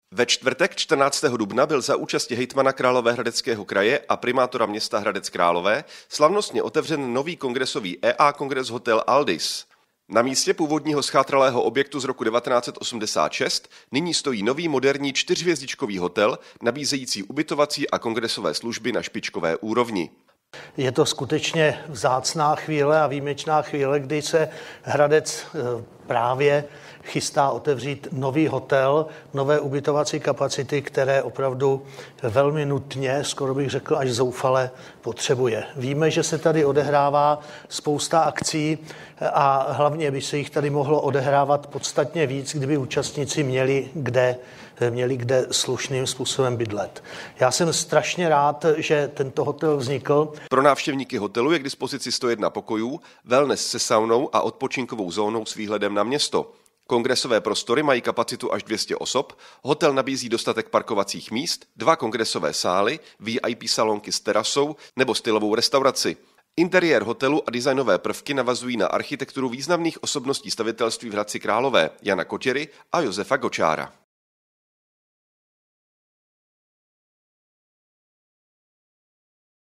Ve čtvrtek 14. dubna byl za účasti hejtmana Královéhradeckého kraje a primátora města Hradec Králové slavnostně otevřen nový kongresový EA Kongres Hotel Aldis. Na místě původního schátralého objektu z roku 1986 nyní stojí nový moderní 4hvězdičkový hotel, nabízející ubytovací a kongresové služby na špičkové úrovni. Je to skutečně vzácná chvíle a výjimečná chvíle, kdy se Hradec právě chystá otevřít nový hotel, nové ubytovací kapacity, které opravdu velmi nutně, skoro bych řekl až zoufale, potřebuje. Víme, že se tady odehrává spousta akcí a hlavně by se jich tady mohlo odehrávat podstatně víc, kdyby účastníci měli kde slušným způsobem bydlet. Já jsem strašně rád, že tento hotel vznikl. Pro návštěvníky hotelu je k dispozici 101 pokojů, wellness se saunou a odpočinkovou zónou s výhledem na město. Kongresové prostory mají kapacitu až 200 osob, hotel nabízí dostatek parkovacích míst, 2 kongresové sály, VIP salonky s terasou nebo stylovou restauraci. Interiér hotelu a designové prvky navazují na architekturu významných osobností stavitelství v Hradci Králové, Jana Kotěry a Josefa Gočára.